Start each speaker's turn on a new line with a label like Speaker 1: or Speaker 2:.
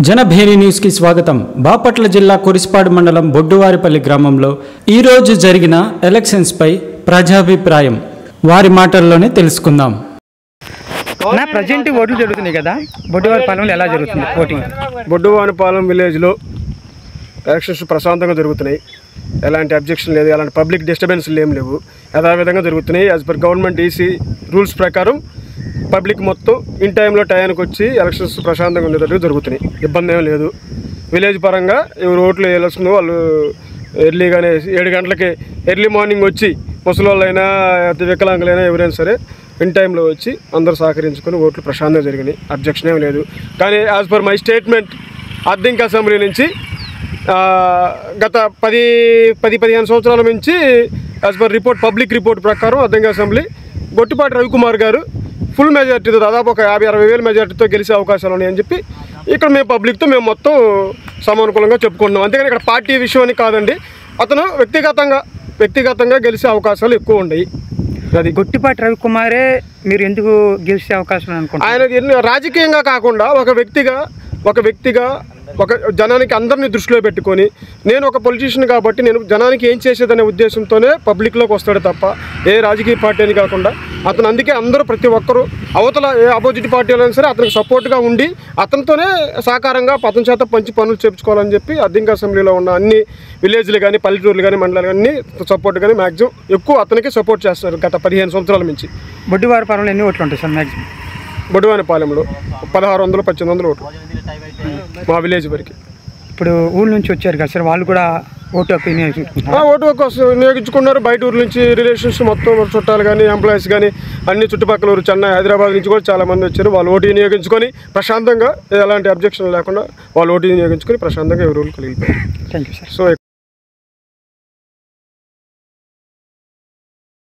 Speaker 1: Janabheri news కి స్వాగతం। బాపట్ల జిల్లా కురిసిపాడు మండలం బొడ్డువారిపల్లి గ్రామంలో ఈ రోజు జరిగిన ఎలక్షన్స్ పై ప్రజాభిప్రాయం వారి మాటల్లోనే తెలుసుకుందాం।
Speaker 2: నా ప్రజెంట్ ఓట్లు జరుగుతున్నాయి కదా, బొడ్డువారిపాలెంలో ఎలా జరుగుతుంది ఓటింగ్?
Speaker 3: బొడ్డువారిపాలెం విలేజ్లో ఎలక్షన్స్ ప్రశాంతంగా జరుగుతున్నాయి। ఎలాంటి అబ్జెక్షన్ లేదు, ఎలాంటి పబ్లిక్ డిస్టర్బెన్స్లు ఏం లేవు, యథావిధంగా జరుగుతున్నాయి। As per government EC rules ప్రకారం పబ్లిక్ మొత్తం ఇన్ టైంలో టయానికి వచ్చి ఎలక్షన్స్ ప్రశాంతంగా ఉండేటట్టు జరుగుతున్నాయి, ఇబ్బంది ఏం లేదు। విలేజ్ పరంగా ఎవరు ఓట్లు వేయాల్సిందో వాళ్ళు ఎర్లీగానే 7 గంటలకి ఎర్లీ మార్నింగ్ వచ్చి ముసలోళ్ళైనా వికలాంగులైనా ఎవరైనా సరే ఇన్ టైంలో వచ్చి అందరూ సహకరించుకొని ఓట్లు ప్రశాంతంగా జరిగినాయి, అబ్జెక్షన్ ఏం లేదు। కానీ as per my statement Addanki assembly నుంచి గత 10-15 సంవత్సరాల నుంచి యాజ్ పర్ పబ్లిక్ రిపోర్ట్ ప్రకారం అద్దెంకి అసెంబ్లీ గొట్టిపాటి రవికుమార్ గారు ఫుల్ మెజార్టీతో దాదాపు ఒక 50-60 వేల మెజార్టీతో గెలిచే అవకాశాలు ఉన్నాయని చెప్పి ఇక్కడ మేము పబ్లిక్తో మేము మొత్తం సమానుకూలంగా చెప్పుకుంటున్నాం। అంతేగాని ఇక్కడ పార్టీ విషయం అని కాదండి, అతను వ్యక్తిగతంగా గెలిచే అవకాశాలు ఎక్కువ ఉన్నాయి। అది
Speaker 2: గొట్టిపాటి రవికుమారే మీరు ఎందుకు గెలిచే అవకాశం అనుకుంటున్నారు?
Speaker 3: ఆయన రాజకీయంగా కాకుండా ఒక వ్యక్తిగా ఒక జనానికి అందరినీ దృష్టిలో పెట్టుకొని నేను ఒక పొలిటీషియన్ కాబట్టి నేను జనానికి ఏం చేసేదనే ఉద్దేశంతోనే పబ్లిక్లోకి వస్తాడు తప్ప ఏ రాజకీయ పార్టీ అని కాకుండా అతను అందుకే అందరూ ప్రతి ఒక్కరూ అవతల ఏ ఆపోజిట్ పార్టీ అయినా సరే అతనికి సపోర్ట్గా ఉండి అతనితోనే సహకారంగా అతని చేత పంచి పనులు చేయించుకోవాలని చెప్పి అద్దెంకి అసెంబ్లీలో ఉన్న అన్ని విలేజ్లు కానీ పల్లెటూర్లు కానీ మండలాలు కానీ సపోర్ట్ కానీ మ్యాక్సిమం ఎక్కువ అతనికి సపోర్ట్ చేస్తున్నారు గత 15 సంవత్సరాల నుంచి।
Speaker 2: బొడ్డువారిపాలెంలో ఎన్ని ఓట్లు ఉంటాయి సార్ మ్యాక్సిమం?
Speaker 3: బొడ్డువారిపాలెంలో 1600-1800 ఓట్లు మా విలేజ్ వరకు।
Speaker 2: ఇప్పుడు ఊళ్ళ నుంచి వచ్చారు కదా సార్, వాళ్ళు కూడా ఓటు హక్కు
Speaker 3: ఓటు హక్కు వినియోగించుకున్నారు। బయట ఊరు నుంచి రిలేషన్స్ మొత్తం చుట్టాలు కానీ ఎంప్లాయీస్ కానీ అన్ని చుట్టుపక్కల ఊరు చెన్నై హైదరాబాద్ నుంచి కూడా చాలామంది వచ్చారు। వాళ్ళు ఓటు వినియోగించుకొని ప్రశాంతంగా ఎలాంటి అబ్జెక్షన్ లేకుండా వాళ్ళు ఓటు వినియోగించుకొని ప్రశాంతంగా ఎవరు ఊరికి వెళ్ళిపోయారు।
Speaker 2: Thank you sir.
Speaker 3: సో